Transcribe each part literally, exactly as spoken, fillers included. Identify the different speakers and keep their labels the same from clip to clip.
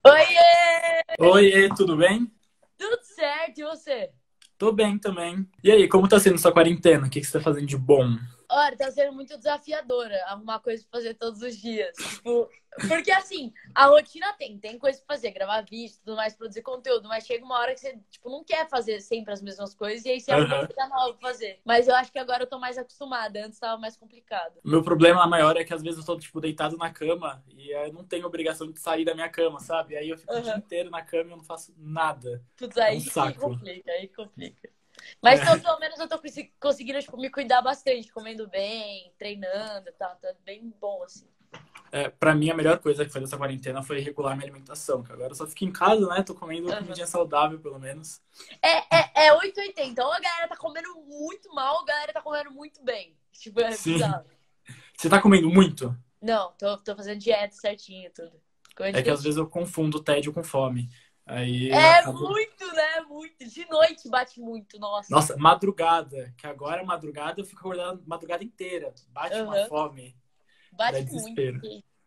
Speaker 1: Oiê!
Speaker 2: Oi, tudo bem?
Speaker 1: Tudo certo, e você?
Speaker 2: Tô bem também. E aí, como tá sendo sua quarentena? O que que você tá fazendo de bom?
Speaker 1: Olha, tá sendo muito desafiadora arrumar coisa pra fazer todos os dias. Tipo, porque assim, a rotina tem, tem coisa pra fazer, gravar vídeo, tudo mais, produzir conteúdo, mas chega uma hora que você, tipo, não quer fazer sempre as mesmas coisas e aí você arruma
Speaker 2: Aham.
Speaker 1: coisa nova pra fazer. Mas eu acho que agora eu tô mais acostumada, antes tava mais complicado.
Speaker 2: O meu problema maior é que às vezes eu tô, tipo, deitado na cama e eu não tenho obrigação de sair da minha cama, sabe? Aí eu fico o dia
Speaker 1: Aham.
Speaker 2: inteiro na cama e eu não faço nada.
Speaker 1: Tudo
Speaker 2: É um
Speaker 1: aí que
Speaker 2: saco.
Speaker 1: complica, aí complica. Mas então,
Speaker 2: É,
Speaker 1: pelo menos eu tô consi- conseguindo, tipo, me cuidar bastante, comendo bem, treinando e tal, tá bem bom, assim.
Speaker 2: é, pra mim, a melhor coisa que foi dessa quarentena foi regular minha alimentação, que agora eu só fico em casa, né? Tô comendo
Speaker 1: Aham.
Speaker 2: comidinha saudável, pelo menos.
Speaker 1: É, é, é oitocentos e oitenta. Ou a galera tá comendo muito mal, ou a galera tá comendo muito bem. Tipo, é
Speaker 2: Sim.
Speaker 1: bizarro.
Speaker 2: Você tá comendo muito?
Speaker 1: Não, tô, tô fazendo dieta certinho, tudo. Comendo
Speaker 2: É que às vezes
Speaker 1: direitinho.
Speaker 2: eu confundo tédio com fome. Aí eu
Speaker 1: É
Speaker 2: acabo.
Speaker 1: muito, né? Muito. De noite bate muito, nossa.
Speaker 2: Nossa, madrugada, que agora é madrugada, eu fico acordado madrugada inteira. Bate uma
Speaker 1: Aham.
Speaker 2: fome, que dá
Speaker 1: Bate muito.
Speaker 2: desespero.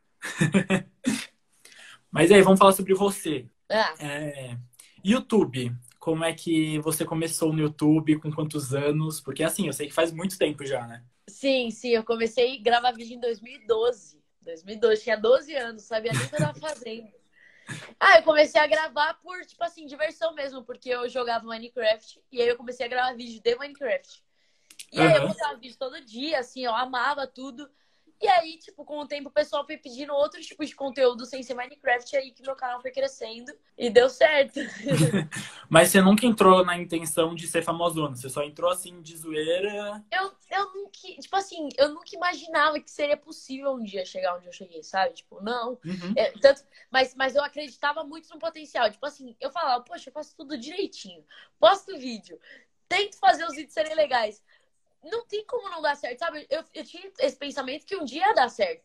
Speaker 2: Mas aí, vamos falar sobre você.
Speaker 1: Ah,
Speaker 2: É, YouTube, como é que você começou no YouTube, com quantos anos? Porque assim, eu sei que faz muito tempo já, né?
Speaker 1: sim, sim. Eu comecei a gravar vídeo em dois mil e doze. dois mil e doze, tinha doze anos, sabia nem o que eu tava fazendo. Ah, eu comecei a gravar por, tipo assim, diversão mesmo, porque eu jogava Minecraft e aí eu comecei a gravar vídeo de Minecraft. E aí eu
Speaker 2: Aham.
Speaker 1: postava vídeo todo dia, assim, eu amava tudo. E aí, tipo, com o tempo o pessoal foi pedindo outros tipos de conteúdo sem ser Minecraft, e aí que meu canal foi crescendo e deu certo.
Speaker 2: Mas você nunca entrou na intenção de ser famosona, você só entrou assim de zoeira.
Speaker 1: Eu, eu nunca, tipo assim, eu nunca imaginava que seria possível um dia chegar onde eu cheguei, sabe? Tipo, não.
Speaker 2: Uhum.
Speaker 1: É, tanto, mas, mas eu acreditava muito no potencial. Tipo assim, eu falava, poxa, eu faço tudo direitinho. Posto vídeo, tento fazer os vídeos serem legais. Não tem como não dar certo, sabe? Eu, eu tinha esse pensamento que um dia ia dar certo.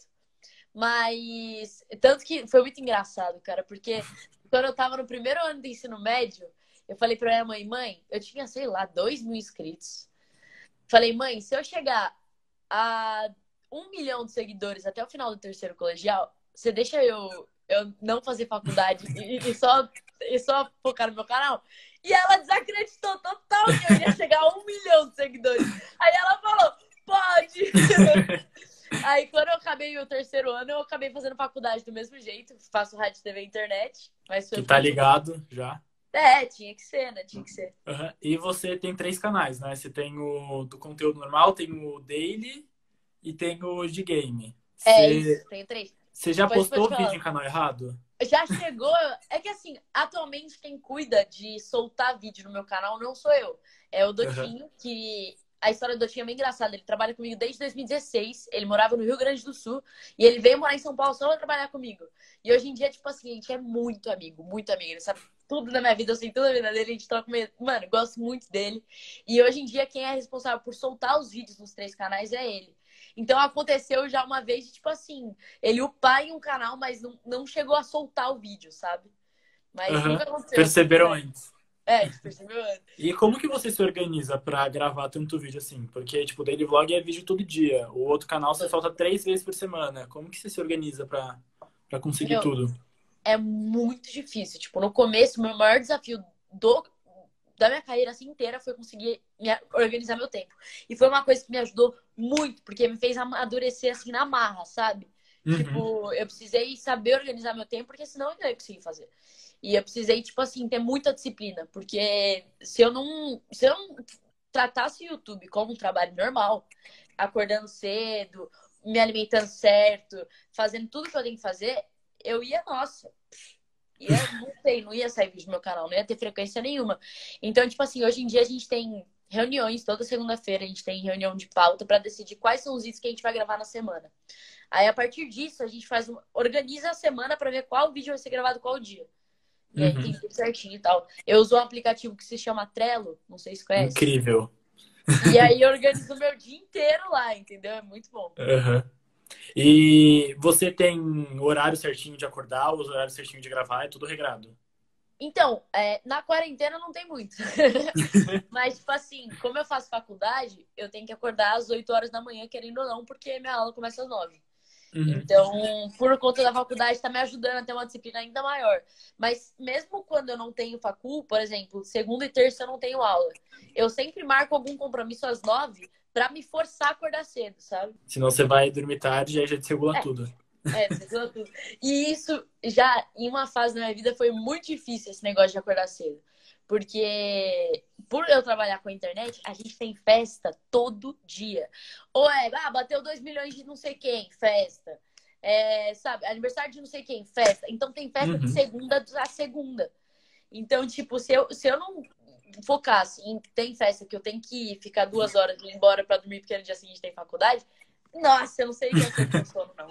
Speaker 1: Mas. Tanto que foi muito engraçado, cara, porque quando eu tava no primeiro ano do ensino médio, eu falei pra minha mãe, mãe, eu tinha, sei lá, dois mil inscritos. Falei, mãe, se eu chegar a um milhão de seguidores até o final do terceiro colegial, você deixa eu, eu não fazer faculdade e, e só, e só focar no meu canal? E ela desacreditou total que eu iria chegar a um milhão de seguidores. Aí ela falou, pode! Aí quando eu acabei o terceiro ano, eu acabei fazendo faculdade do mesmo jeito. Faço rádio, T V e internet, mas foi
Speaker 2: Que tá
Speaker 1: por...
Speaker 2: ligado já.
Speaker 1: É, tinha que ser, né? Tinha que ser.
Speaker 2: Aham. E você tem três canais, né? Você tem o do conteúdo normal, tem o daily e tem o de game.
Speaker 1: É
Speaker 2: Você,
Speaker 1: isso, tenho três.
Speaker 2: você já
Speaker 1: Pode, pode
Speaker 2: postou vídeo
Speaker 1: falar.
Speaker 2: em canal errado?
Speaker 1: Já chegou. É que assim, atualmente quem cuida de soltar vídeo no meu canal não sou eu. É o
Speaker 2: Aham.
Speaker 1: Dotinho, que a história do Dotinho é bem engraçada. Ele trabalha comigo desde dois mil e dezesseis. Ele morava no Rio Grande do Sul e ele veio morar em São Paulo só pra trabalhar comigo. E hoje em dia, tipo assim, a gente é muito amigo, muito amigo. Ele sabe tudo da minha vida, eu sei tudo da vida dele, a gente troca meio. Mano, gosto muito dele. E hoje em dia, quem é responsável por soltar os vídeos nos três canais é ele. Então aconteceu já uma vez, tipo assim, ele upar em um canal, mas não, não chegou a soltar o vídeo, sabe? Mas nunca
Speaker 2: Aham.
Speaker 1: aconteceu, tudo
Speaker 2: Perceberam
Speaker 1: certo.
Speaker 2: antes.
Speaker 1: É, a gente percebeu antes.
Speaker 2: E como que você se organiza pra gravar tanto vídeo assim? Porque, tipo, o daily vlog é vídeo todo dia. O outro canal você solta três vezes por semana. Como que você se organiza pra, pra conseguir
Speaker 1: Meu,
Speaker 2: tudo?
Speaker 1: é muito difícil. Tipo, no começo, o meu maior desafio do, da minha carreira assim inteira foi conseguir me organizar meu tempo. E foi uma coisa que me ajudou muito, porque me fez amadurecer assim na marra, sabe?
Speaker 2: Uhum.
Speaker 1: Tipo, eu precisei saber organizar meu tempo, porque senão eu não ia conseguir fazer. E eu precisei, tipo assim, ter muita disciplina, porque se eu não, se eu não tratasse o YouTube como um trabalho normal, acordando cedo, me alimentando certo, fazendo tudo que eu tenho que fazer, eu ia, nossa, ia, não sei, não ia sair vídeo do meu canal, não ia ter frequência nenhuma. Então, tipo assim, hoje em dia a gente tem reuniões, toda segunda-feira a gente tem reunião de pauta para decidir quais são os vídeos que a gente vai gravar na semana. Aí, a partir disso, a gente faz um, organiza a semana para ver qual vídeo vai ser gravado qual dia. E aí tem
Speaker 2: Uhum.
Speaker 1: tudo certinho e tal. Eu uso um aplicativo que se chama Trello, não sei se conhece.
Speaker 2: Incrível.
Speaker 1: E aí eu organizo o meu dia inteiro lá, entendeu? É muito bom.
Speaker 2: Aham. E você tem o horário certinho de acordar, os horários certinho de gravar, é tudo regrado.
Speaker 1: Então, é, na quarentena não tem muito. Mas, tipo assim, como eu faço faculdade, eu tenho que acordar às oito horas da manhã, querendo ou não, porque minha aula começa às nove.
Speaker 2: Uhum.
Speaker 1: Então, por conta da faculdade, tá me ajudando a ter uma disciplina ainda maior. Mas mesmo quando eu não tenho facul, por exemplo, segunda e terça eu não tenho aula. Eu sempre marco algum compromisso às nove pra me forçar a acordar cedo, sabe?
Speaker 2: Senão você vai dormir tarde e aí já desregula
Speaker 1: É,
Speaker 2: tudo.
Speaker 1: é, desregula tudo. E isso já, em uma fase da minha vida, foi muito difícil esse negócio de acordar cedo. Porque, por eu trabalhar com a internet, a gente tem festa todo dia. Ou é, ah, bateu dois milhões de não sei quem, festa. É, sabe, aniversário de não sei quem, festa. Então tem festa de
Speaker 2: Uhum.
Speaker 1: segunda a segunda. Então, tipo, se eu, se eu não focasse em que tem festa que eu tenho que ficar duas horas e ir embora pra dormir porque no dia seguinte tem faculdade, nossa, eu não sei o que ia ser com o sono, não.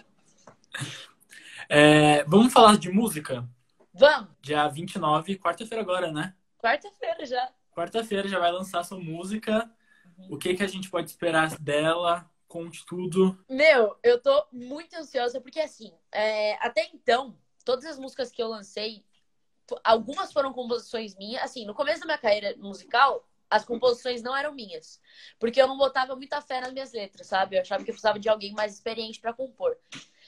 Speaker 2: É, vamos falar de música?
Speaker 1: Vamos!
Speaker 2: Dia vinte e nove, quarta-feira agora, né?
Speaker 1: Quarta-feira já.
Speaker 2: Quarta-feira já vai lançar sua música.
Speaker 1: Uhum.
Speaker 2: O que, que a gente pode esperar dela? Conte tudo.
Speaker 1: Meu, eu tô muito ansiosa porque, assim, é, até então, todas as músicas que eu lancei, algumas foram composições minhas. Assim, no começo da minha carreira musical, as composições não eram minhas. Porque eu não botava muita fé nas minhas letras, sabe? Eu achava que eu precisava de alguém mais experiente pra compor.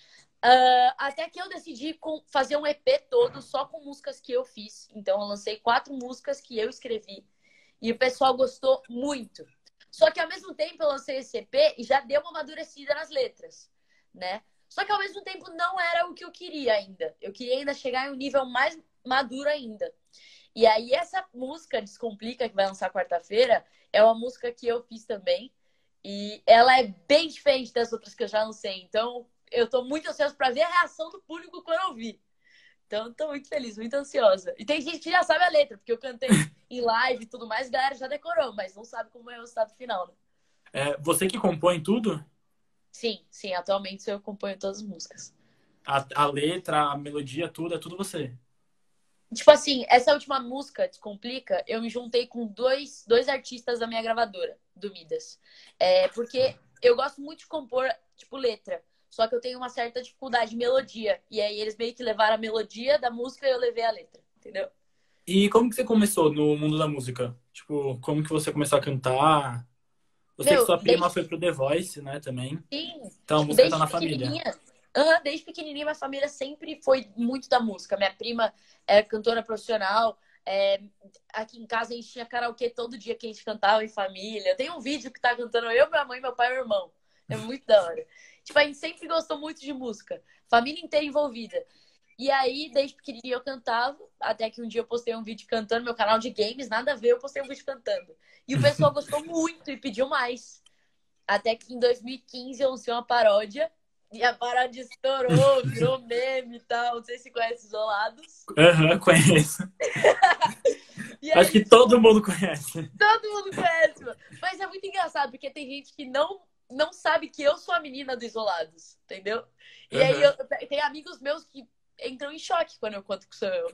Speaker 1: Uh, até que eu decidi com, fazer um E P todo só com músicas que eu fiz. Então, eu lancei quatro músicas que eu escrevi. E o pessoal gostou muito. Só que, ao mesmo tempo, eu lancei esse E P e já deu uma amadurecida nas letras, né? Só que, ao mesmo tempo, não era o que eu queria ainda. Eu queria ainda chegar em um nível mais maduro ainda. E aí, essa música, Descomplica, que vai lançar quarta-feira, é uma música que eu fiz também. E ela é bem diferente das outras que eu já lancei. Então, eu tô muito ansiosa pra ver a reação do público quando eu vi. Então, tô muito feliz, muito ansiosa. E tem gente que já sabe a letra, porque eu cantei em live e tudo mais, a galera já decorou, mas não sabe como é o resultado final, né?
Speaker 2: É, você que compõe tudo?
Speaker 1: Sim, sim, atualmente eu acompanho todas as músicas.
Speaker 2: A, a letra, a melodia, tudo, é tudo você.
Speaker 1: Tipo assim, essa última música, Descomplica, eu me juntei com dois, dois artistas da minha gravadora, do Midas. É, porque eu gosto muito de compor, tipo, letra. Só que eu tenho uma certa dificuldade de melodia. E aí eles meio que levaram a melodia da música e eu levei a letra, entendeu?
Speaker 2: E como que você começou no mundo da música? Tipo, como que você começou a cantar? Eu sei que
Speaker 1: Meu,
Speaker 2: sua prima
Speaker 1: desde
Speaker 2: foi pro The Voice, né, também.
Speaker 1: sim,
Speaker 2: Então a
Speaker 1: tipo,
Speaker 2: música tá
Speaker 1: desde
Speaker 2: na família.
Speaker 1: pequenininha. Aham, desde pequenininha, minha família sempre foi muito da música. Minha prima é cantora profissional. É, aqui em casa a gente tinha karaokê todo dia que a gente cantava em família. Tem um vídeo que tá cantando eu, minha mãe, meu pai e meu irmão. É muito da hora. Tipo, a gente sempre gostou muito de música. Família inteira envolvida. E aí, desde pequenininha eu cantava, até que um dia eu postei um vídeo cantando, meu canal de games, nada a ver, eu postei um vídeo cantando. E o pessoal gostou muito e pediu mais. Até que em dois mil e quinze eu lancei uma paródia. E a paródia estourou, virou meme e tal. Não sei se conhece Isolados.
Speaker 2: Aham, conheço.
Speaker 1: E
Speaker 2: Acho
Speaker 1: aí,
Speaker 2: que
Speaker 1: tipo,
Speaker 2: todo mundo conhece.
Speaker 1: todo mundo conhece, mano. Mas é muito engraçado, porque tem gente que não, não sabe que eu sou a menina do Isolados, entendeu? E aí
Speaker 2: Aham.
Speaker 1: eu, tem amigos meus que entram em choque quando eu conto que sou eu.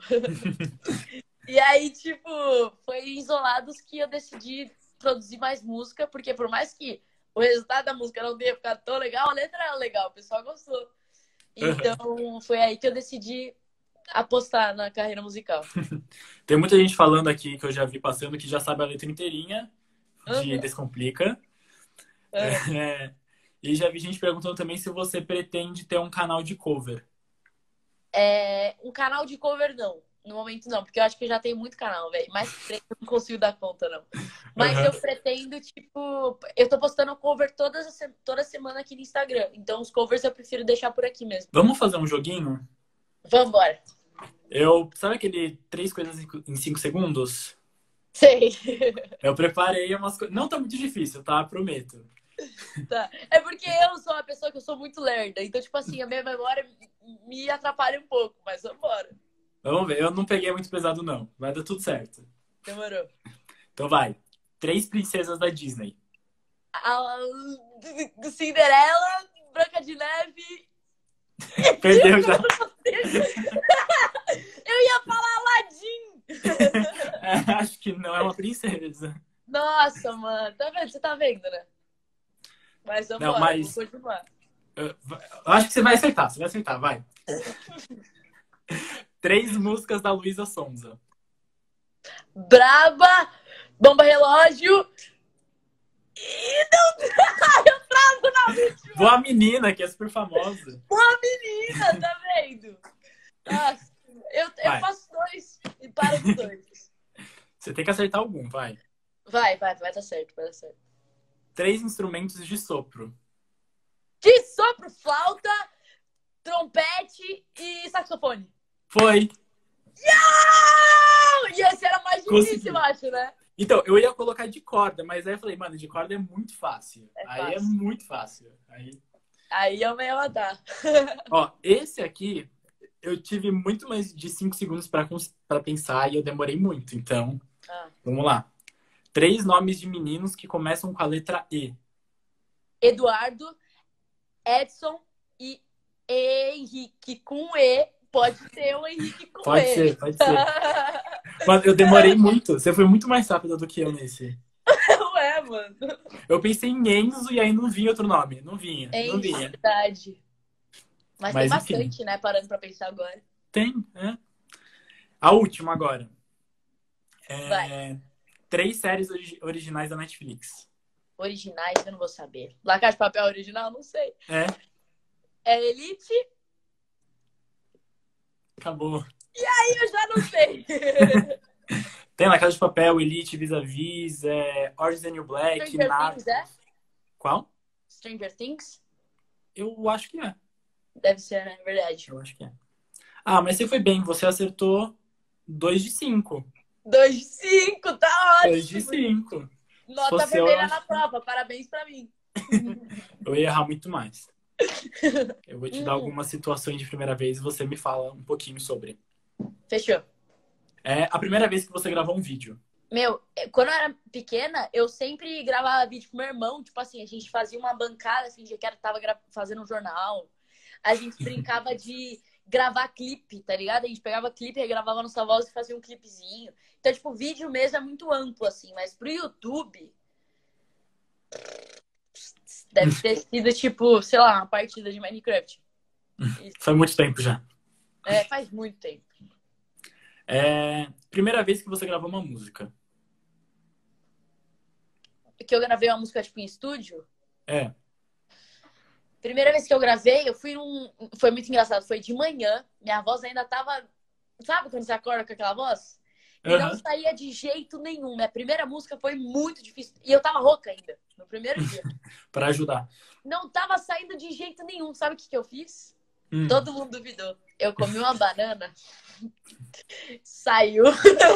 Speaker 1: E aí, tipo, foi em Isolados que eu decidi produzir mais música, porque por mais que o resultado da música não tenha ficado tão legal, a letra era legal, o pessoal gostou.
Speaker 2: Aham.
Speaker 1: Então, foi aí que eu decidi apostar na carreira musical.
Speaker 2: Tem muita gente falando aqui que eu já vi passando que já sabe a letra inteirinha de
Speaker 1: Uhum.
Speaker 2: Descomplica.
Speaker 1: É.
Speaker 2: É, e já vi gente perguntando também se você pretende ter um canal de cover.
Speaker 1: É, um canal de cover, não. No momento, não, porque eu acho que eu já tenho muito canal, velho. Mais que três, eu não consigo dar conta, não. Mas
Speaker 2: Aham.
Speaker 1: eu pretendo, tipo. Eu tô postando cover toda, toda semana aqui no Instagram. Então, os covers eu prefiro deixar por aqui mesmo.
Speaker 2: Vamos fazer um joguinho?
Speaker 1: Vambora.
Speaker 2: Eu, sabe aquele três coisas em cinco segundos?
Speaker 1: Sei.
Speaker 2: Eu preparei umas coisas. Não tá muito difícil, tá? Prometo.
Speaker 1: Tá. É porque eu sou uma pessoa que eu sou muito lerda. Então, tipo assim, a minha memória me atrapalha um pouco, mas vambora.
Speaker 2: Vamos ver. Eu não peguei muito pesado, não. Vai dar tudo certo.
Speaker 1: Demorou.
Speaker 2: Então vai. Três princesas da Disney.
Speaker 1: A Cinderela, Branca de Neve.
Speaker 2: Perdeu já.
Speaker 1: Eu ia falar Aladdin.
Speaker 2: É, acho que não é uma princesa.
Speaker 1: Nossa, mano. Tá vendo? Você tá vendo, né? Mas
Speaker 2: Não,
Speaker 1: vambora, vou
Speaker 2: mas
Speaker 1: continuar.
Speaker 2: eu, eu acho que você vai acertar. Você vai acertar, vai. Três músicas da Luísa Sonza.
Speaker 1: Braba, Bomba Relógio. E não. Eu
Speaker 2: Vou a menina, que é super famosa.
Speaker 1: Uma menina, tá vendo? Nossa, eu, eu faço dois e paro no dois.
Speaker 2: Você tem que acertar algum, vai.
Speaker 1: Vai, vai, vai dar certo, vai dar certo.
Speaker 2: Três instrumentos de sopro.
Speaker 1: De sopro, flauta, trompete e saxofone.
Speaker 2: Foi.
Speaker 1: Não! E esse era mais difícil,
Speaker 2: Consegui.
Speaker 1: eu acho, né?
Speaker 2: Então, eu ia colocar de corda, mas aí eu falei, mano, de corda é muito fácil.
Speaker 1: É
Speaker 2: aí
Speaker 1: fácil.
Speaker 2: é muito fácil. Aí,
Speaker 1: aí eu me ia matar.
Speaker 2: Ó, esse aqui, eu tive muito mais de cinco segundos pra, pra pensar e eu demorei muito. Então, ah. vamos lá. Três nomes de meninos que começam com a letra E.
Speaker 1: Eduardo, Edson e Henrique com E. Pode ser o Henrique com
Speaker 2: pode
Speaker 1: E.
Speaker 2: Pode ser, pode ser. Mas eu demorei muito. Você foi muito mais rápida do que eu nesse.
Speaker 1: Ué, mano.
Speaker 2: Eu pensei em Enzo e aí não vinha outro nome. Não vinha,
Speaker 1: é
Speaker 2: não vinha.
Speaker 1: verdade. Mas, Mas tem bastante, enfim. né? Parando pra pensar agora.
Speaker 2: Tem, é. A última agora. É... Vai. Três séries originais da Netflix.
Speaker 1: Originais, eu não vou saber. La Casa de Papel original, não sei.
Speaker 2: É.
Speaker 1: É Elite.
Speaker 2: Acabou.
Speaker 1: E aí eu já não sei.
Speaker 2: Tem La Casa de Papel, Elite, Vis-a-Vis, é... Orange is the New Black,
Speaker 1: Stranger
Speaker 2: Narcos.
Speaker 1: Things, é?
Speaker 2: Qual?
Speaker 1: Stranger Things?
Speaker 2: Eu acho que é.
Speaker 1: Deve ser, né? Verdade.
Speaker 2: Eu acho que é. Ah, mas você foi bem. Você acertou dois de cinco.
Speaker 1: dois de cinco, tá ótimo.
Speaker 2: dois de cinco.
Speaker 1: Nota vermelha eu... na prova. Parabéns pra mim.
Speaker 2: Eu ia errar muito mais. Eu vou te hum. dar algumas situações de primeira vez e você me fala um pouquinho sobre.
Speaker 1: Fechou.
Speaker 2: É a primeira vez que você gravou um vídeo.
Speaker 1: Meu, quando eu era pequena, eu sempre gravava vídeo com meu irmão. Tipo assim, a gente fazia uma bancada, fingia que era, tava gra... fazendo um jornal. A gente brincava de gravar clipe, tá ligado? A gente pegava clipe, regravava nossa voz e fazia um clipezinho. Então, tipo, o vídeo mesmo é muito amplo, assim. Mas pro YouTube... Deve ter sido, tipo, sei lá, uma partida de Minecraft. Isso.
Speaker 2: Faz muito tempo já.
Speaker 1: É, faz muito tempo.
Speaker 2: É... Primeira vez que você gravou uma música.
Speaker 1: Que eu gravei uma música, tipo, em estúdio?
Speaker 2: É.
Speaker 1: Primeira vez que eu gravei, eu fui num... Foi muito engraçado. Foi de manhã. Minha voz ainda tava... Sabe quando você acorda com aquela voz? E uhum. não saía de jeito nenhum. Minha primeira música foi muito difícil. E eu tava rouca ainda, no primeiro dia.
Speaker 2: Pra ajudar.
Speaker 1: Não tava saindo de jeito nenhum. Sabe o que, que eu fiz? Hum. Todo mundo duvidou. Eu comi uma banana. Saiu.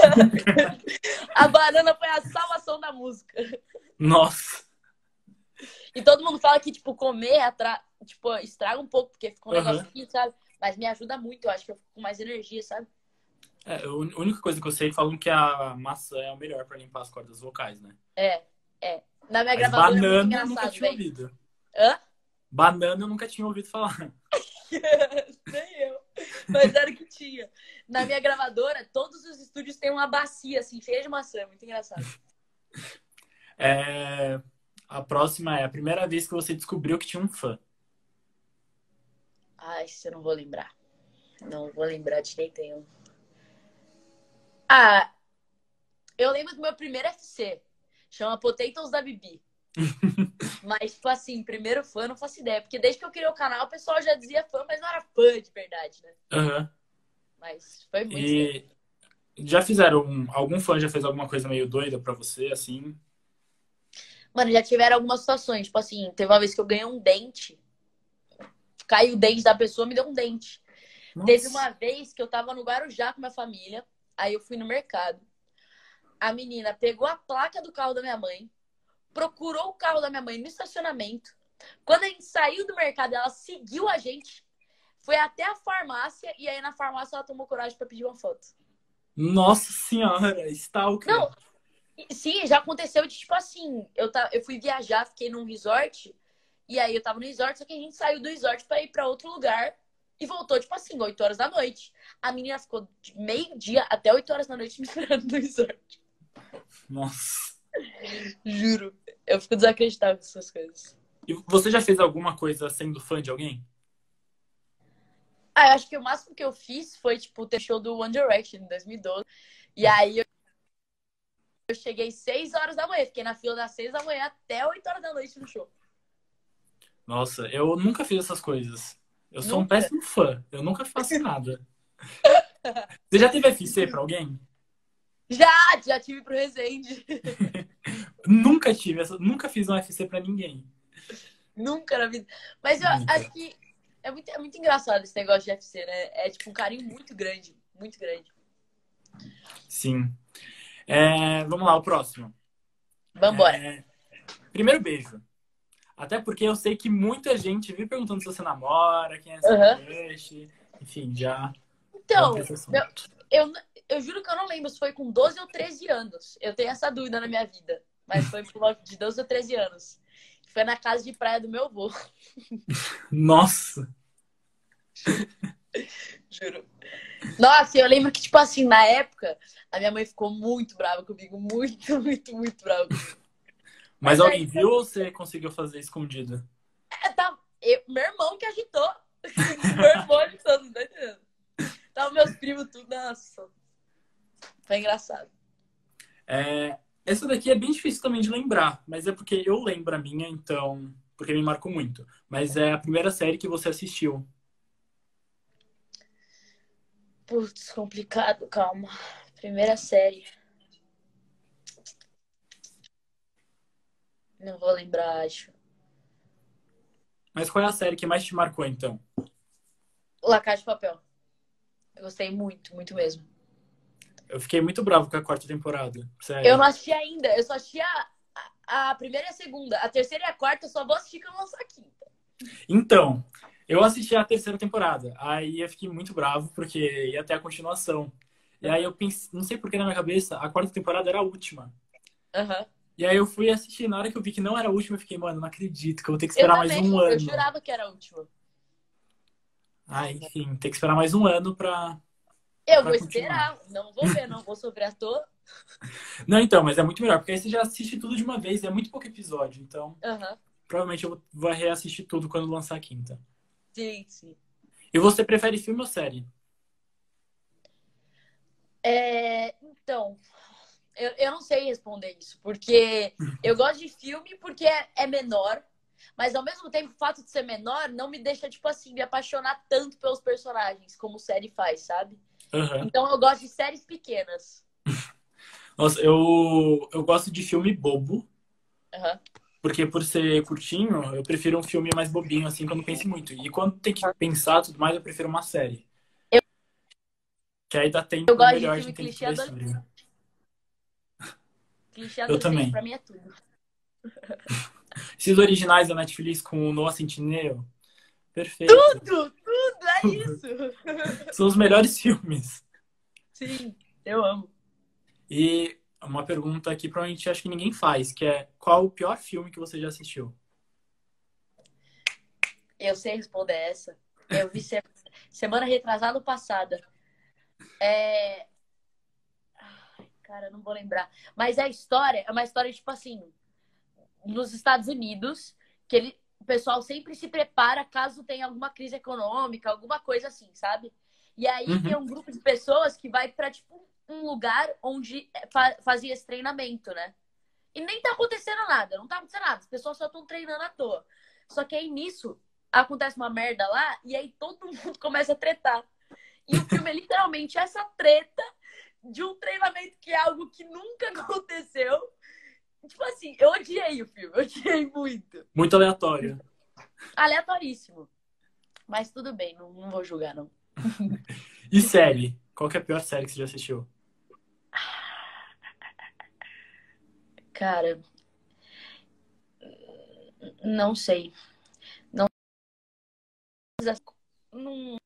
Speaker 1: A banana foi a salvação da música.
Speaker 2: Nossa.
Speaker 1: E todo mundo fala que, tipo, comer atra... tipo, estraga um pouco, porque fica um uhum. negócio aqui, sabe? Mas me ajuda muito. Eu acho que eu fico com mais energia, sabe?
Speaker 2: É, a única coisa que eu sei, falam que a maçã é o melhor pra limpar as cordas vocais, né?
Speaker 1: É, é. Na minha
Speaker 2: Mas
Speaker 1: gravadora
Speaker 2: banana
Speaker 1: é muito engraçado,
Speaker 2: eu nunca tinha
Speaker 1: véio.
Speaker 2: ouvido.
Speaker 1: Hã?
Speaker 2: Banana eu nunca tinha ouvido falar.
Speaker 1: Nem eu. Mas era o que tinha. Na minha gravadora, todos os estúdios têm uma bacia, assim, cheia de maçã. Muito engraçado.
Speaker 2: É... A próxima é a primeira vez que você descobriu que tinha um fã.
Speaker 1: Ai, isso eu não vou lembrar. Não vou lembrar de jeito nenhum. Ah, eu lembro do meu primeiro F C. Chama Potatoes da Bibi. Mas, tipo assim, primeiro fã, não faço ideia. Porque desde que eu criei o canal, o pessoal já dizia fã, mas não era fã de verdade, né?
Speaker 2: Uhum.
Speaker 1: Mas foi muito
Speaker 2: E tempo. Já fizeram... Um... Algum fã já fez alguma coisa meio doida pra você, assim?
Speaker 1: Mano, já tiveram algumas situações. Tipo assim, teve uma vez que eu ganhei um dente. Caiu o dente da pessoa, me deu um dente. Nossa. Teve uma vez que eu tava no Guarujá com minha família. Aí eu fui no mercado. A menina pegou a placa do carro da minha mãe, procurou o carro da minha mãe no estacionamento. Quando a gente saiu do mercado, ela seguiu a gente, foi até a farmácia, e aí na farmácia ela tomou coragem pra pedir uma foto.
Speaker 2: Nossa senhora, stalker.
Speaker 1: Não, sim, já aconteceu de tipo assim, eu, tá, eu fui viajar, fiquei num resort, e aí eu tava no resort, só que a gente saiu do resort pra ir pra outro lugar. E voltou, tipo assim, oito horas da noite. A menina ficou de meio-dia até oito horas da noite me esperando no resort.
Speaker 2: Nossa.
Speaker 1: Juro. Eu fico desacreditada com essas coisas.
Speaker 2: E você já fez alguma coisa sendo fã de alguém?
Speaker 1: Ah, eu acho que o máximo que eu fiz foi, tipo, ter show do One Direction em dois mil e doze. E aí eu, eu cheguei seis horas da manhã. Fiquei na fila das seis da manhã até oito horas da noite no show.
Speaker 2: Nossa, eu nunca fiz essas coisas. Eu sou um
Speaker 1: Nunca?
Speaker 2: péssimo fã. Eu nunca faço nada. Você já teve F C pra alguém?
Speaker 1: Já, já tive pro Resende.
Speaker 2: Nunca tive, essa- nunca fiz um F C pra ninguém.
Speaker 1: Nunca na vida. Mas eu
Speaker 2: Nunca.
Speaker 1: acho que é muito, é muito engraçado esse negócio de F C, né? É tipo um carinho muito grande. Muito grande.
Speaker 2: Sim. É, vamos lá, o próximo.
Speaker 1: Vambora.
Speaker 2: É, primeiro beijo. Até porque eu sei que muita gente vive perguntando se você namora, quem é seu
Speaker 1: Aham.
Speaker 2: crush. Enfim, já vamos pra
Speaker 1: Então,
Speaker 2: esse
Speaker 1: eu,
Speaker 2: assunto.
Speaker 1: eu, eu juro que eu não lembro se foi com doze ou treze anos. Eu tenho essa dúvida na minha vida. Mas foi por volta de doze ou treze anos. Foi na casa de praia do meu avô.
Speaker 2: Nossa,
Speaker 1: Juro. Nossa, eu lembro que, tipo assim, na época, a minha mãe ficou muito brava comigo. Muito, muito, muito brava comigo.
Speaker 2: mas
Speaker 1: Mas
Speaker 2: alguém
Speaker 1: aí,
Speaker 2: viu ou você conseguiu fazer escondido?
Speaker 1: é, tá, eu- meu irmão que agitou. Meu irmão agitou, não tá entendendo? Tava meus primos tudo. Nossa, foi engraçado.
Speaker 2: É, essa daqui é bem difícil também de lembrar, mas é porque eu lembro a minha, então, porque me marcou muito. Mas é a primeira série que você assistiu.
Speaker 1: Putz, complicado, calma. Primeira série. Não vou lembrar, acho.
Speaker 2: Mas qual é a série que mais te marcou, então?
Speaker 1: La Casa de Papel. Eu gostei muito, muito mesmo.
Speaker 2: Eu fiquei muito bravo com a quarta temporada,
Speaker 1: Eu
Speaker 2: sério.
Speaker 1: não assisti ainda, eu só assisti a, a, a primeira e a segunda. A terceira e a quarta eu só vou assistir quando lançar a quinta.
Speaker 2: Então, eu assisti a terceira temporada, aí eu fiquei muito bravo porque ia ter a continuação. E aí
Speaker 1: Aham.
Speaker 2: eu pensei, não sei por que na minha cabeça, a quarta temporada era a última.
Speaker 1: Aham.
Speaker 2: E aí eu fui assistir, na hora que eu vi que não era a última, eu fiquei, mano, não acredito que eu vou ter que
Speaker 1: Eu
Speaker 2: esperar mais
Speaker 1: também,
Speaker 2: um
Speaker 1: eu
Speaker 2: ano.
Speaker 1: jurava que era a última.
Speaker 2: Ah, enfim, tem que esperar mais um ano pra,
Speaker 1: Eu vou
Speaker 2: pra continuar.
Speaker 1: esperar, não vou ver, não vou sofrer à toa.
Speaker 2: Não, então, mas é muito melhor, porque aí você já assiste tudo de uma vez, é muito pouco episódio, então
Speaker 1: Aham.
Speaker 2: provavelmente eu vou reassistir tudo quando lançar a quinta.
Speaker 1: Sim, sim.
Speaker 2: E você prefere filme ou série?
Speaker 1: É, então, eu, eu não sei responder isso, porque eu gosto de filme porque é, é menor, mas ao mesmo tempo o fato de ser menor não me deixa, tipo assim, me apaixonar tanto pelos personagens como série faz, sabe?
Speaker 2: Aham.
Speaker 1: Então eu gosto de séries pequenas.
Speaker 2: Nossa, eu, eu gosto de filme bobo,
Speaker 1: Aham.
Speaker 2: porque por ser curtinho, eu prefiro um filme mais bobinho, assim, quando penso muito. E quando tem que pensar tudo mais, eu prefiro uma série.
Speaker 1: Eu,
Speaker 2: Que aí dá
Speaker 1: eu
Speaker 2: tempo
Speaker 1: gosto de
Speaker 2: melhor de
Speaker 1: filme
Speaker 2: entender
Speaker 1: clichê
Speaker 2: toda a
Speaker 1: adolescente.
Speaker 2: história.
Speaker 1: Clichê
Speaker 2: Eu
Speaker 1: adolescente,
Speaker 2: também.
Speaker 1: pra mim é tudo.
Speaker 2: Esses originais da Netflix com o Noah Centineo, perfeito.
Speaker 1: Tudo, tudo, é isso.
Speaker 2: São os melhores filmes.
Speaker 1: Sim, eu amo.
Speaker 2: E uma pergunta que provavelmente acho que ninguém faz, que é qual o pior filme que você já assistiu?
Speaker 1: Eu sei responder essa. Eu vi se- semana retrasada ou passada. É... Cara, eu não vou lembrar. Mas a história é uma história, tipo assim, nos Estados Unidos, que ele, o pessoal sempre se prepara caso tenha alguma crise econômica, alguma coisa assim, sabe? E aí tem
Speaker 2: Uhum,
Speaker 1: um grupo de pessoas que vai pra, tipo, um lugar onde fa- fazia esse treinamento, né? E nem tá acontecendo nada, não tá acontecendo nada. As pessoas só estão treinando à toa. Só que aí nisso acontece uma merda lá e aí todo mundo começa a tretar. E o filme é literalmente essa treta de um treinamento que é algo que nunca aconteceu. Tipo assim, eu odiei o filme, eu odiei muito.
Speaker 2: muito aleatório.
Speaker 1: Aleatoríssimo. Mas tudo bem, não, não vou julgar, não.
Speaker 2: E série? Qual que é a pior série que você já assistiu?
Speaker 1: Cara, não sei. Não, não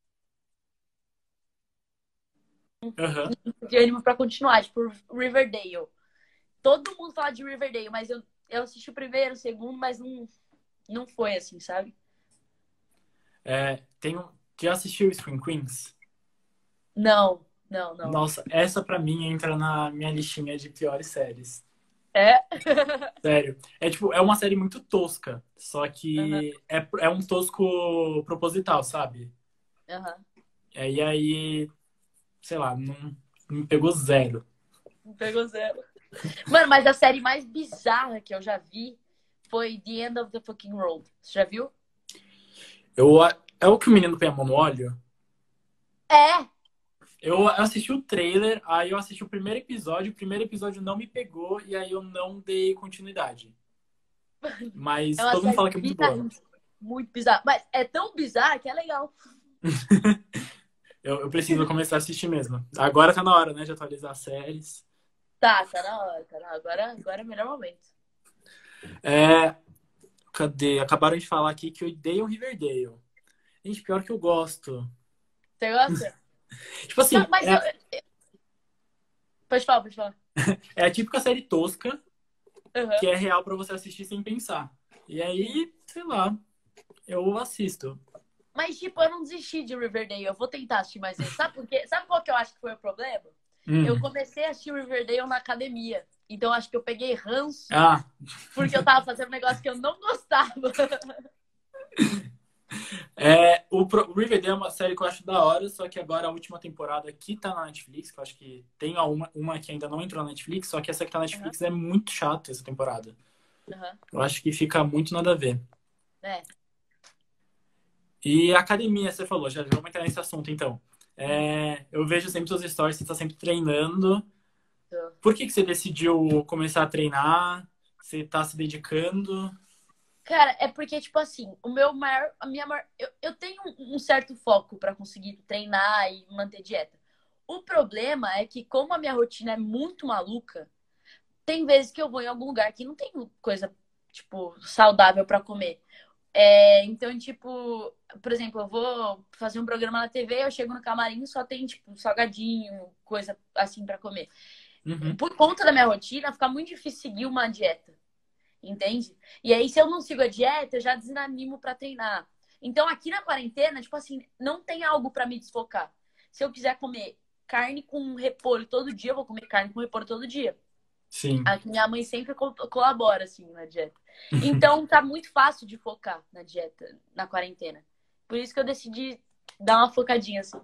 Speaker 2: Aham.
Speaker 1: de ânimo pra continuar. Tipo, Riverdale. Todo mundo fala de Riverdale, mas eu, eu assisti o primeiro, o segundo, mas não, não foi assim, sabe?
Speaker 2: É, tem um... Já assistiu Scream Queens?
Speaker 1: Não, não, não.
Speaker 2: Nossa, essa pra mim entra na minha listinha de piores séries.
Speaker 1: É?
Speaker 2: Sério. É tipo, é uma série muito tosca, só
Speaker 1: Aham,
Speaker 2: que é, é um tosco proposital, sabe?
Speaker 1: aham.
Speaker 2: É, e aí, sei lá, não, não me pegou zero.
Speaker 1: Não pegou zero. Mano, mas a série mais bizarra que eu já vi foi The End of the Fucking Road. Você já viu?
Speaker 2: Eu, é o que o menino põe a mão no óleo?
Speaker 1: É!
Speaker 2: Eu assisti o trailer, aí eu assisti o primeiro episódio, o primeiro episódio não me pegou, e aí eu não dei continuidade.
Speaker 1: É
Speaker 2: Mas
Speaker 1: uma
Speaker 2: todo mundo
Speaker 1: série
Speaker 2: fala que é muito boa.
Speaker 1: bizarríssima. Muito bizarra. Mas é tão bizarra que é legal.
Speaker 2: Eu, eu preciso começar a assistir mesmo. Agora tá na hora, né, de atualizar as séries.
Speaker 1: Tá, tá na hora, tá na hora. Agora, agora é o melhor momento.
Speaker 2: É, cadê? Acabaram de falar aqui que odeiam Riverdale. Gente, pior que eu gosto.
Speaker 1: Você gosta?
Speaker 2: Tipo
Speaker 1: Não,
Speaker 2: assim,
Speaker 1: mas eu.
Speaker 2: é,
Speaker 1: Pode falar, pode falar.
Speaker 2: é a típica série tosca
Speaker 1: Uhum.
Speaker 2: que é real pra você assistir sem pensar. E
Speaker 1: Sim.
Speaker 2: aí, sei lá, eu assisto.
Speaker 1: Mas, tipo, eu não desisti de Riverdale. Eu vou tentar assistir mais vezes. Sabe por quê? Sabe qual que eu acho que foi o problema? Eu
Speaker 2: Hum.
Speaker 1: comecei a assistir Riverdale na academia. Então, acho que eu peguei ranço
Speaker 2: Ah,
Speaker 1: porque eu tava fazendo um negócio que eu não gostava.
Speaker 2: é, o, Pro- o Riverdale é uma série que eu acho da hora, só que agora a última temporada que tá na Netflix, que eu acho que tem uma, uma que ainda não entrou na Netflix, só que essa que tá na
Speaker 1: Uhum.
Speaker 2: Netflix é muito chata essa temporada.
Speaker 1: Uhum.
Speaker 2: Eu acho que fica muito nada a ver.
Speaker 1: É.
Speaker 2: E a academia, você falou, já vamos entrar nesse assunto então.
Speaker 1: Hum.
Speaker 2: É, eu vejo sempre seus stories, você tá sempre treinando.
Speaker 1: Tô.
Speaker 2: Por que que você decidiu começar a treinar? Você tá se dedicando?
Speaker 1: Cara, é porque, tipo assim, o meu maior. A minha maior. Eu, eu tenho um um certo foco pra conseguir treinar e manter dieta. O problema é que, como a minha rotina é muito maluca, tem vezes que eu vou em algum lugar que não tem coisa, tipo, saudável pra comer. É, então, tipo, por exemplo, eu vou fazer um programa na T V, eu chego no camarim, só tem, tipo, salgadinho, coisa assim pra comer.
Speaker 2: Uhum.
Speaker 1: Por conta da minha rotina, fica muito difícil seguir uma dieta, entende? E aí, se eu não sigo a dieta, eu já desanimo pra treinar. Então, aqui na quarentena, tipo assim, não tem algo pra me desfocar. Se eu quiser comer carne com repolho todo dia, eu vou comer carne com repolho todo dia.
Speaker 2: Sim.
Speaker 1: A minha mãe sempre co- colabora, assim, na dieta. Então, tá muito fácil de focar na dieta, na quarentena. Por isso que eu decidi dar uma focadinha, assim.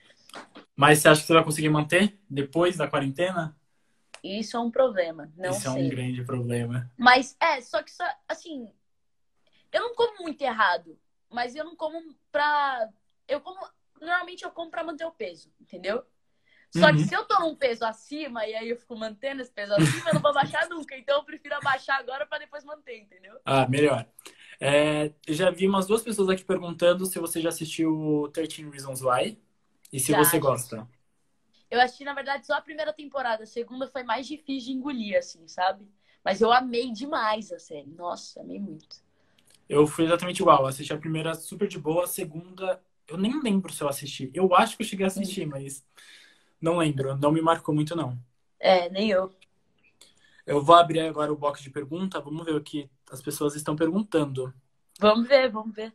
Speaker 2: Mas você acha que você vai conseguir manter depois da quarentena?
Speaker 1: E isso é um problema, não
Speaker 2: Isso é um
Speaker 1: sei.
Speaker 2: grande problema.
Speaker 1: Mas, é, só que, só, assim, eu não como muito errado, mas eu não como pra... Eu como... Normalmente eu como pra manter o peso, entendeu? Só que
Speaker 2: Uhum.
Speaker 1: se eu tô num peso acima e aí eu fico mantendo esse peso acima, eu não vou baixar nunca. Então eu prefiro abaixar agora pra depois manter, entendeu?
Speaker 2: Ah, melhor. É, eu já vi umas duas pessoas aqui perguntando se você já assistiu treze Reasons Why e se você
Speaker 1: Já, já.
Speaker 2: gosta.
Speaker 1: Eu assisti, na verdade, só a primeira temporada. A segunda foi mais difícil de engolir, assim, sabe? Mas eu amei demais a série. Nossa, amei muito.
Speaker 2: Eu fui exatamente igual. Eu assisti a primeira super de boa, a segunda eu nem lembro se eu assisti. Eu acho que eu cheguei a assistir, mas não lembro. Não me marcou muito, não.
Speaker 1: É, nem eu.
Speaker 2: Eu vou abrir agora o box de pergunta. Vamos ver o que as pessoas estão perguntando.
Speaker 1: Vamos ver, vamos ver.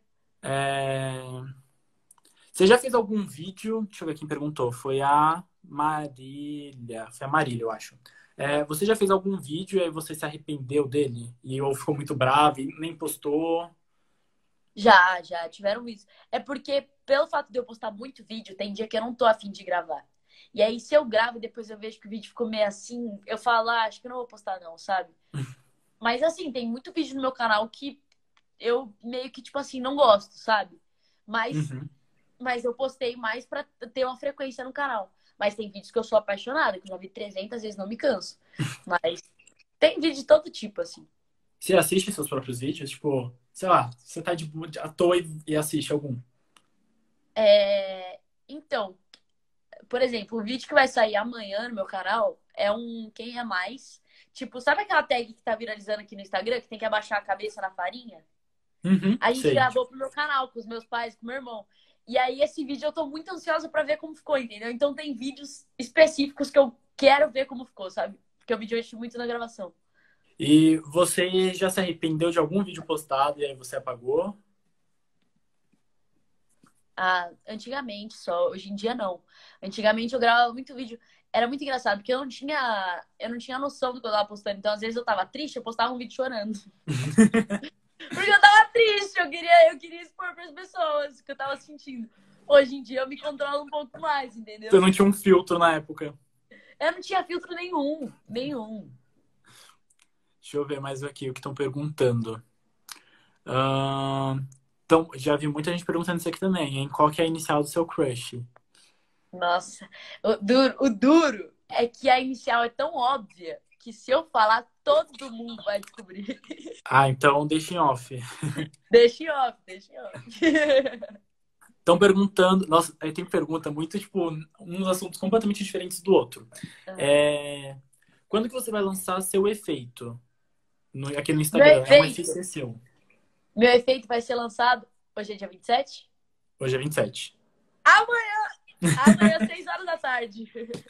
Speaker 2: É, Você já fez algum vídeo? Deixa eu ver quem perguntou. Foi a Marília. Foi a Marília, eu acho. É, você já fez algum vídeo e aí você se arrependeu dele? E ou ficou muito bravo e nem postou?
Speaker 1: Já, já, tiveram isso. É porque, pelo fato de eu postar muito vídeo, tem dia que eu não tô afim de gravar. E aí, se eu gravo e depois eu vejo que o vídeo ficou meio assim, eu falo, ah, acho que eu não vou postar, não, sabe? Mas assim, tem muito vídeo no meu canal que eu meio que, tipo assim, não gosto, sabe? Mas
Speaker 2: Uhum.
Speaker 1: mas eu postei mais pra ter uma frequência no canal. Mas tem vídeos que eu sou apaixonada, que eu já vi trezentas vezes, não me canso. Mas tem vídeo de todo tipo, assim.
Speaker 2: Você assiste seus próprios vídeos? Tipo, sei lá, você tá de, boa- à toa e, e assiste algum.
Speaker 1: É... Então, por exemplo, o vídeo que vai sair amanhã no meu canal é um Quem é Mais. Tipo, sabe aquela tag que tá viralizando aqui no Instagram, que tem que abaixar a cabeça na farinha?
Speaker 2: Uhum,
Speaker 1: A gente
Speaker 2: sei.
Speaker 1: gravou pro meu canal, com os meus pais, com o meu irmão. E aí, esse vídeo eu tô muito ansiosa pra ver como ficou, entendeu? Então, tem vídeos específicos que eu quero ver como ficou, sabe? Porque o vídeo eu mexi muito na gravação.
Speaker 2: E você já se arrependeu de algum vídeo postado e aí você apagou?
Speaker 1: Ah, antigamente só, hoje em dia não. Antigamente eu gravava muito vídeo. Era muito engraçado, porque eu não tinha, eu não tinha noção do que eu tava postando. Então, às vezes eu tava triste, eu postava um vídeo chorando. Porque eu tava triste, eu queria, eu queria expor pras pessoas o que eu tava sentindo. Hoje em dia eu me controlo um pouco mais,
Speaker 2: Você
Speaker 1: entendeu?
Speaker 2: não tinha um filtro na época.
Speaker 1: Eu não tinha filtro nenhum, nenhum.
Speaker 2: Deixa eu ver mais aqui o que estão perguntando. Ahn, Então, já vi muita gente perguntando isso aqui também, hein? Qual que é a inicial do seu crush?
Speaker 1: Nossa, o duro, o duro é que a inicial é tão óbvia que se eu falar, todo mundo vai descobrir.
Speaker 2: Ah, então deixa em off.
Speaker 1: Deixa em off, deixa em off.
Speaker 2: Estão perguntando. Nossa, aí tem pergunta muito, tipo, uns assuntos completamente diferentes do outro.
Speaker 1: Uhum.
Speaker 2: É... Quando que você vai lançar seu efeito? No, aqui no
Speaker 1: Meu
Speaker 2: Instagram. É um
Speaker 1: efeito,
Speaker 2: F C seu.
Speaker 1: meu efeito vai ser lançado. Hoje é dia vinte e sete?
Speaker 2: Hoje é vinte e sete.
Speaker 1: Amanhã! Amanhã, seis horas da tarde.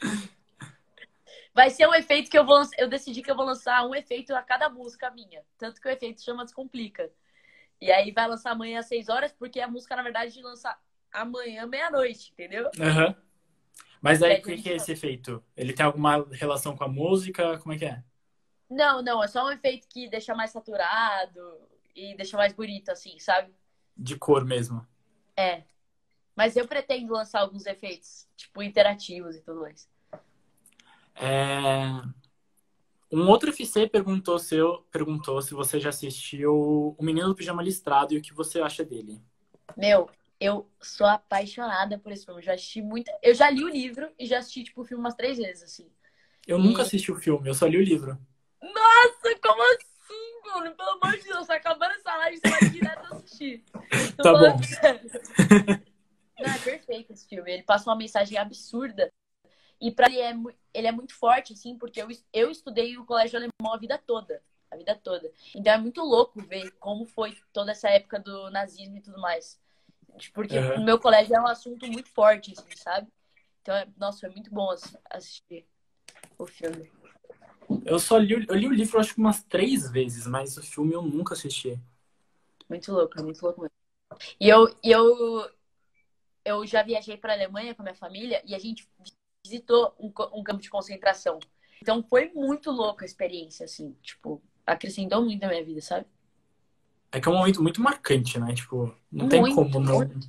Speaker 1: Vai ser um efeito que eu vou. Eu decidi que eu vou lançar um efeito a cada música minha. Tanto que o efeito chama Descomplica. E aí vai lançar amanhã às seis horas, porque a música, na verdade, lança amanhã, meia-noite, entendeu?
Speaker 2: Uhum. Mas
Speaker 1: Que
Speaker 2: aí,
Speaker 1: é
Speaker 2: o
Speaker 1: dia
Speaker 2: que,
Speaker 1: vinte
Speaker 2: que
Speaker 1: e
Speaker 2: é
Speaker 1: nove.
Speaker 2: esse efeito? Ele tem alguma relação com a música? Como é que é?
Speaker 1: Não, não, é só um efeito que deixa mais saturado e deixa mais bonito, assim, sabe?
Speaker 2: De cor mesmo.
Speaker 1: É. Mas eu pretendo lançar alguns efeitos, tipo, interativos e tudo mais.
Speaker 2: É... Um outro F C perguntou, seu, perguntou se você já assistiu O Menino do Pijama Listrado e o que você acha dele.
Speaker 1: Meu, eu sou apaixonada por esse filme. Eu já assisti muito. Eu já li o livro e já assisti, tipo, o filme umas três vezes, assim.
Speaker 2: Eu nunca
Speaker 1: E.
Speaker 2: assisti o filme, eu só li o livro.
Speaker 1: Nossa, como assim, mano? Pelo amor de Deus, tá acabando essa live, você vai direto assistir. Tô
Speaker 2: Tá bom.
Speaker 1: falando sério. Não, é perfeito esse filme. Ele passa uma mensagem absurda. E pra ele é, ele é muito forte, assim, porque eu, eu estudei no colégio alemão a vida toda. A vida toda. Então é muito louco ver como foi toda essa época do nazismo e tudo mais. Porque no
Speaker 2: Uhum.
Speaker 1: meu colégio é um assunto muito forte, assim, sabe? Então, é, nossa, foi muito bom assistir o filme.
Speaker 2: Eu só li, eu li o livro acho que umas três vezes, mas o filme eu nunca assisti.
Speaker 1: Muito louco, muito louco mesmo. E eu, e eu, eu já viajei para a Alemanha com a minha família e a gente visitou um, um campo de concentração. Então foi muito louca a experiência, assim, tipo, acrescentou muito na minha vida, sabe?
Speaker 2: É que é um momento muito marcante, né? Tipo, não tem como
Speaker 1: Muito,
Speaker 2: não.
Speaker 1: muito,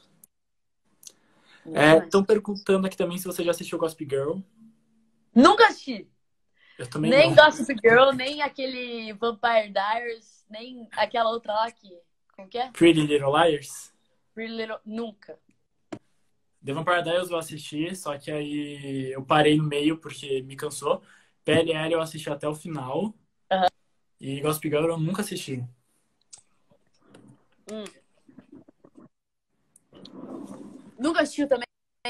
Speaker 1: muito
Speaker 2: Estão
Speaker 1: mais.
Speaker 2: perguntando aqui também se você já assistiu Gossip Girl.
Speaker 1: Nunca assisti.
Speaker 2: Eu também não.
Speaker 1: Nem Gossip Girl, nem aquele Vampire Diaries, nem aquela outra lá que. Como que é?
Speaker 2: Pretty Little Liars.
Speaker 1: Pretty Little. Nunca.
Speaker 2: The Vampire Diaries eu assisti, só que aí eu parei no meio porque me cansou. P L L eu assisti até o final.
Speaker 1: Uhum.
Speaker 2: E Gossip Girl eu nunca assisti.
Speaker 1: Hum. Nunca assistiu também?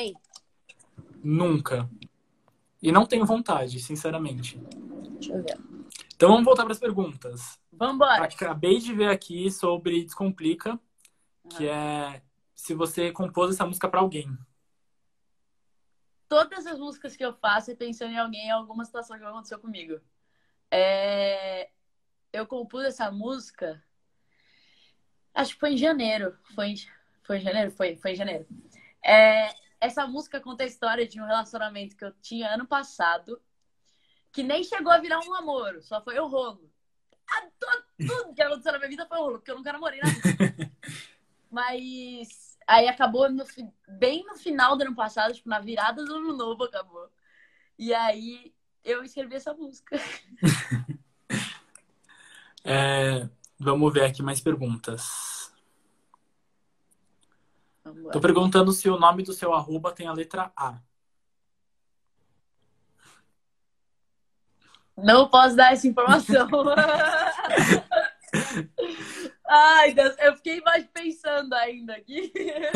Speaker 2: Nunca. E não tenho vontade, sinceramente.
Speaker 1: Deixa eu ver.
Speaker 2: Então vamos voltar para as perguntas.
Speaker 1: Vambora.
Speaker 2: Acabei de ver aqui sobre Descomplica, uhum. que é se você compôs essa música para alguém.
Speaker 1: Todas as músicas que eu faço é pensando em alguém, em alguma situação que aconteceu comigo. É... Eu compus essa música, acho que foi em janeiro. Foi em, foi em janeiro? Foi, foi em janeiro. É... Essa música conta a história de um relacionamento que eu tinha ano passado, que nem chegou a virar um namoro, só foi o rolo. Tudo que aconteceu na minha vida foi o rolo, porque eu nunca namorei na vida. Mas aí acabou no, bem no final do ano passado, tipo, na virada do ano novo acabou. E aí eu escrevi essa música.
Speaker 2: É, vamos ver aqui mais perguntas. Tô perguntando se o nome do seu arroba tem a letra A.
Speaker 1: Não posso dar essa informação. Ai, Deus, eu fiquei mais pensando ainda aqui.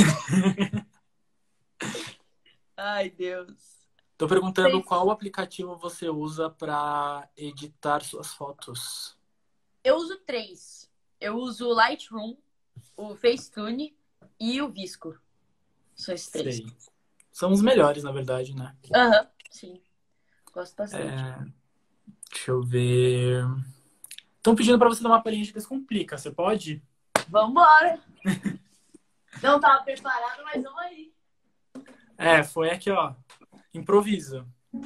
Speaker 1: Ai, Deus.
Speaker 2: Tô perguntando
Speaker 1: Sei.
Speaker 2: Qual aplicativo você usa para editar suas fotos.
Speaker 1: Eu uso três. Eu uso o Lightroom, o Facetune e o Visco. São esses três.
Speaker 2: Sei. São os melhores, na verdade, né?
Speaker 1: Aham, uhum, sim. Gosto bastante.
Speaker 2: É... Deixa eu ver. Estão pedindo para você dar uma palhinha de Descomplica. Você pode?
Speaker 1: Vambora! Não tava preparado, mas vamos aí.
Speaker 2: É, foi aqui, ó. Improviso.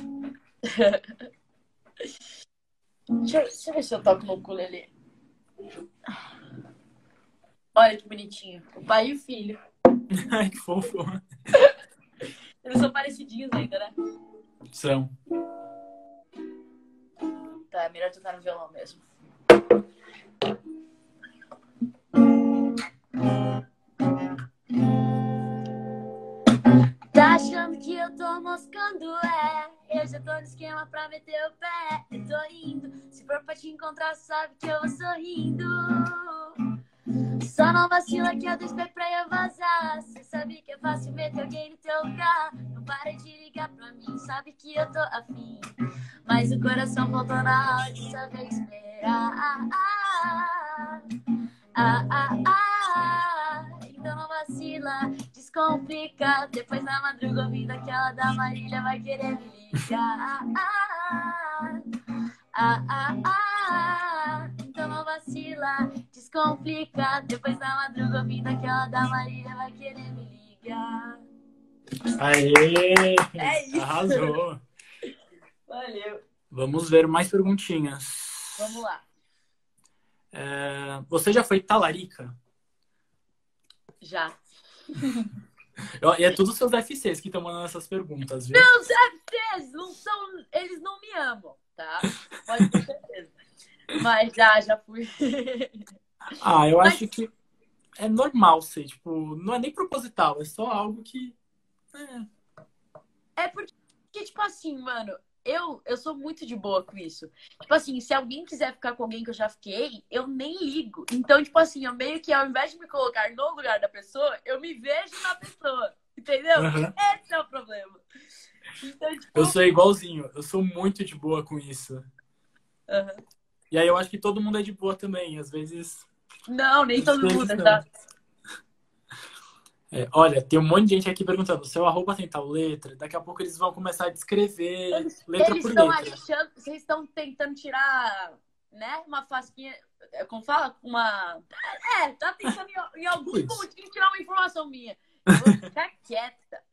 Speaker 1: Deixa, deixa eu ver se eu toco no ukulele. Olha que bonitinho. O pai e o filho.
Speaker 2: Ai, que fofo.
Speaker 1: Eles são parecidinhos ainda, né?
Speaker 2: São.
Speaker 1: Tá, é melhor tocar no violão mesmo. tô moscando, é. Eu já tô no esquema pra meter o pé. Eu tô indo. Se for pra te encontrar, sabe que eu vou sorrindo. Só não vacila que eu despei pra eu vazar. Cê sabe que é fácil meter alguém no teu lugar. Não para de ligar pra mim, sabe que eu tô afim. Mas o coração voltou na hora de saber esperar. Ah, ah, ah, ah, ah. Então não vacila, descomplica. Depois na madruga ouvindo aquela da Marília vai querer me ligar. Ah, ah, ah, ah. Então não vacila, descomplica. Depois na madruga ouvindo aquela da Marília vai querer me ligar.
Speaker 2: Aê!
Speaker 1: É isso.
Speaker 2: Arrasou!
Speaker 1: Valeu.
Speaker 2: Vamos ver mais perguntinhas.
Speaker 1: Vamos lá.
Speaker 2: É, você já foi talarica?
Speaker 1: Já.
Speaker 2: Eu- E é tudo seus F Cs que estão mandando essas perguntas, viu?
Speaker 1: Meus F Ts não são. Eles não me amam, tá? Pode ter certeza. Mas já, já fui.
Speaker 2: Ah, eu
Speaker 1: Mas-
Speaker 2: acho que é normal ser, tipo, não é nem proposital, é só algo que. É.
Speaker 1: É porque, tipo assim, mano, eu, eu sou muito de boa com isso. Tipo assim, se alguém quiser ficar com alguém que eu já fiquei, eu nem ligo. Então, tipo assim, eu meio que ao invés de me colocar no lugar da pessoa, eu me vejo na pessoa. Entendeu?
Speaker 2: Uhum.
Speaker 1: Esse é o problema. Então, tipo.
Speaker 2: Eu sou igualzinho, eu sou muito de boa com isso.
Speaker 1: Uhum.
Speaker 2: E aí eu acho que todo mundo é de boa também, às vezes.
Speaker 1: Não, nem
Speaker 2: Às
Speaker 1: todo
Speaker 2: vezes
Speaker 1: mundo,
Speaker 2: não.
Speaker 1: tá?
Speaker 2: É, olha, tem um monte de gente aqui perguntando, seu arroba tem tal letra? Daqui a pouco eles vão começar a descrever
Speaker 1: Eles,
Speaker 2: letra
Speaker 1: eles
Speaker 2: por
Speaker 1: estão
Speaker 2: letra.
Speaker 1: achando, vocês estão tentando tirar, né, uma fasquinha, como fala? Uma. É, tá tentando em, em alguns
Speaker 2: Isso.
Speaker 1: pontinhos tirar uma informação minha. Eu vou ficar quieta.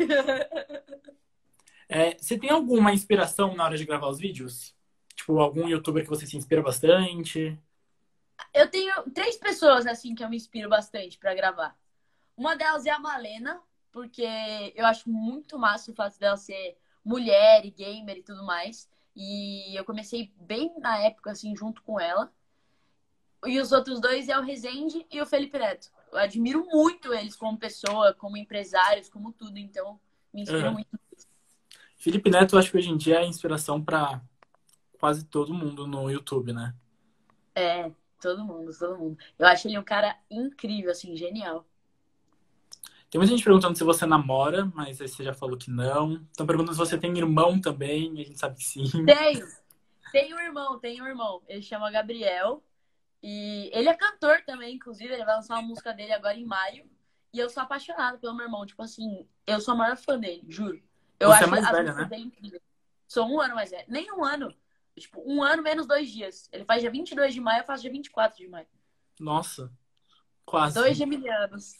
Speaker 2: É, você tem alguma inspiração na hora de gravar os vídeos? Tipo, algum youtuber que você se inspira bastante?
Speaker 1: Eu tenho três pessoas, assim, que eu me inspiro bastante pra gravar. Uma delas é a Malena, porque eu acho muito massa o fato dela ser mulher e gamer e tudo mais. E eu comecei bem na época, assim, junto com ela. E os outros dois é o Rezende e o Felipe Neto. Eu admiro muito eles como pessoa, como empresários, como tudo. Então, me inspiro
Speaker 2: Uhum.
Speaker 1: muito.
Speaker 2: Felipe Neto, eu acho que hoje em dia é inspiração pra quase todo mundo no YouTube, né?
Speaker 1: É, todo mundo, todo mundo. Eu acho ele um cara incrível, assim, genial.
Speaker 2: Tem muita gente perguntando se você namora, mas aí você já falou que não. Estão perguntando se você tem irmão também, e a gente sabe que sim.
Speaker 1: Tenho, tenho um irmão, tenho um irmão. Ele chama Gabriel. E ele é cantor também, inclusive. Ele vai lançar uma música dele agora em maio. E eu sou apaixonada pelo meu irmão. Tipo assim, eu sou a maior fã dele, juro. Eu
Speaker 2: Você é
Speaker 1: acho
Speaker 2: mais
Speaker 1: as
Speaker 2: velha,
Speaker 1: músicas
Speaker 2: né?
Speaker 1: dele incríveis. Sou um ano mais velho. Nem um ano. Tipo, um ano menos dois dias. Ele faz dia vinte e dois de maio, eu faço dia vinte e quatro de maio.
Speaker 2: Nossa, quase.
Speaker 1: Dois geminianos.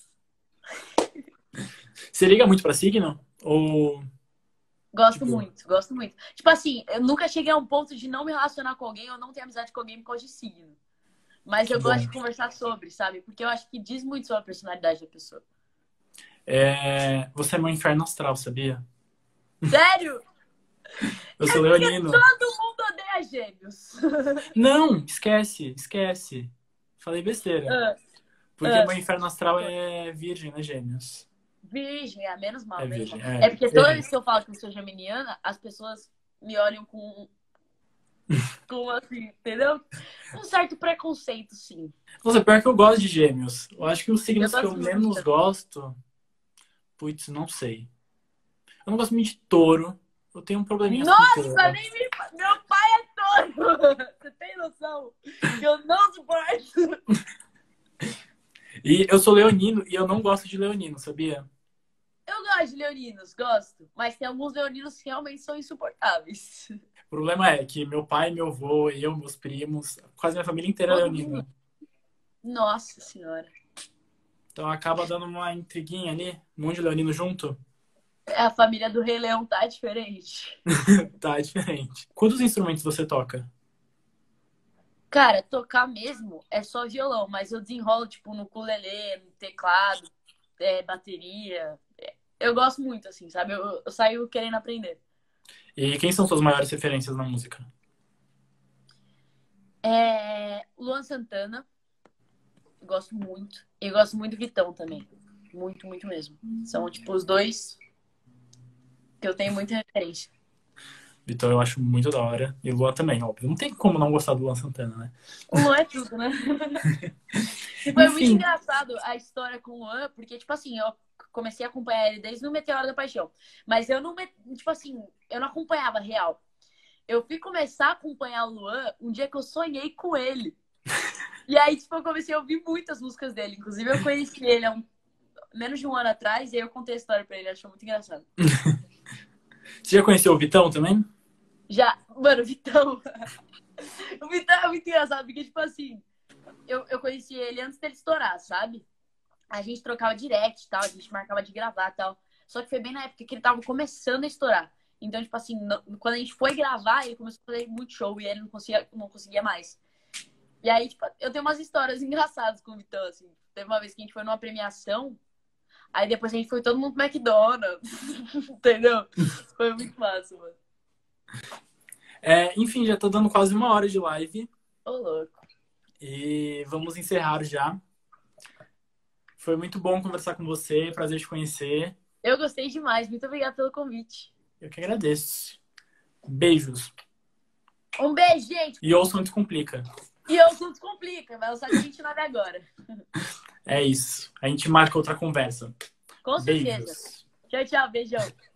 Speaker 2: Você liga muito pra signo? Ou.
Speaker 1: Gosto
Speaker 2: Tipo-
Speaker 1: muito, gosto muito. Tipo assim, eu nunca cheguei a um ponto de não me relacionar com alguém ou não ter amizade com alguém por causa de signo. Mas
Speaker 2: Que
Speaker 1: eu gosto
Speaker 2: bom.
Speaker 1: de conversar sobre, sabe? Porque eu acho que diz muito sobre a personalidade da pessoa.
Speaker 2: É, Você é meu inferno astral, sabia?
Speaker 1: Sério?
Speaker 2: Eu sou leonino.
Speaker 1: Todo mundo odeia gêmeos.
Speaker 2: Não, esquece, esquece. Falei besteira.
Speaker 1: Ah,
Speaker 2: Porque
Speaker 1: ah.
Speaker 2: meu inferno astral é virgem, né, gêmeos?
Speaker 1: Virgem, é menos mal,
Speaker 2: É
Speaker 1: menos
Speaker 2: virgem,
Speaker 1: mal.
Speaker 2: é.
Speaker 1: É porque toda
Speaker 2: Errei.
Speaker 1: vez que eu falo que eu sou geminiana, as pessoas me olham com, com assim, entendeu? Um certo preconceito, sim.
Speaker 2: Nossa, pior que eu gosto de gêmeos. Eu acho que os signos
Speaker 1: Eu
Speaker 2: que eu
Speaker 1: gosto muito
Speaker 2: menos
Speaker 1: também.
Speaker 2: gosto... Putz, não sei. Eu não gosto muito de touro. Eu tenho um probleminha com touro.
Speaker 1: Nossa, nem me... Meu pai é touro! Você tem noção? Que eu não suporto.
Speaker 2: E eu sou leonino e eu não gosto de leonino, sabia?
Speaker 1: Eu gosto de leoninos, gosto. Mas tem alguns leoninos que realmente são insuportáveis.
Speaker 2: O problema é que meu pai, meu avô, eu, meus primos, quase minha família inteira é
Speaker 1: Todo
Speaker 2: leonina.
Speaker 1: mundo. Nossa senhora.
Speaker 2: Então acaba dando uma intriguinha ali, um monte de leonino junto.
Speaker 1: É, a família do Rei Leão tá diferente.
Speaker 2: Tá, é diferente. Quantos instrumentos você toca?
Speaker 1: Cara, tocar mesmo é só violão, mas eu desenrolo, tipo, no ukulele, no teclado, é, bateria. É, eu gosto muito, assim, sabe? Eu, eu saio querendo aprender.
Speaker 2: E quem são suas maiores referências na música?
Speaker 1: É, Luan Santana, eu gosto muito. E eu gosto muito do Vitão também. Muito, muito mesmo. São, tipo, os dois que eu tenho muita referência.
Speaker 2: Vitão eu acho muito da hora. E Luan também, óbvio. Não tem como não gostar do Luan Santana, né?
Speaker 1: O Luan é tudo, né? E foi muito
Speaker 2: Enfim,
Speaker 1: engraçado a história com o Luan, porque, tipo assim, eu comecei a acompanhar ele desde o Meteoro da Paixão. Mas eu não, me- tipo assim, eu não acompanhava real. Eu fui começar a acompanhar o Luan um dia que eu sonhei com ele. E aí, tipo, eu comecei a ouvir muitas músicas dele. Inclusive, eu conheci ele há um- menos de um ano atrás, e aí eu contei a história pra ele, achou muito engraçado.
Speaker 2: você já conheceu o Vitão também?
Speaker 1: Já, mano, o Vitão. O Vitão é muito engraçado, porque, tipo assim, eu, eu conheci ele antes dele estourar, sabe? A gente trocava direct e tal, a gente marcava de gravar e tal. Só que foi bem na época que ele tava começando a estourar. Então, tipo assim, no- quando a gente foi gravar, ele começou a fazer muito show e ele não conseguia, não conseguia mais. E aí, tipo, eu tenho umas histórias engraçadas com o Vitão, assim. Teve uma vez que a gente foi numa premiação, aí depois a gente foi todo mundo pro McDonald's. Entendeu? Foi muito massa, mano.
Speaker 2: É, enfim, já tô dando quase uma hora de live.
Speaker 1: Ô, louco.
Speaker 2: E vamos encerrar já. Foi muito bom conversar com você, prazer te conhecer.
Speaker 1: Eu gostei demais. Muito obrigada pelo convite.
Speaker 2: Eu que agradeço. Beijos.
Speaker 1: Um beijo, gente.
Speaker 2: E ouçam Descomplica.
Speaker 1: E eu tudo complica. Vai lançar dia vinte e nove agora.
Speaker 2: É isso. A gente marca outra conversa.
Speaker 1: Com certeza.
Speaker 2: Beijos.
Speaker 1: Tchau, tchau. Beijão.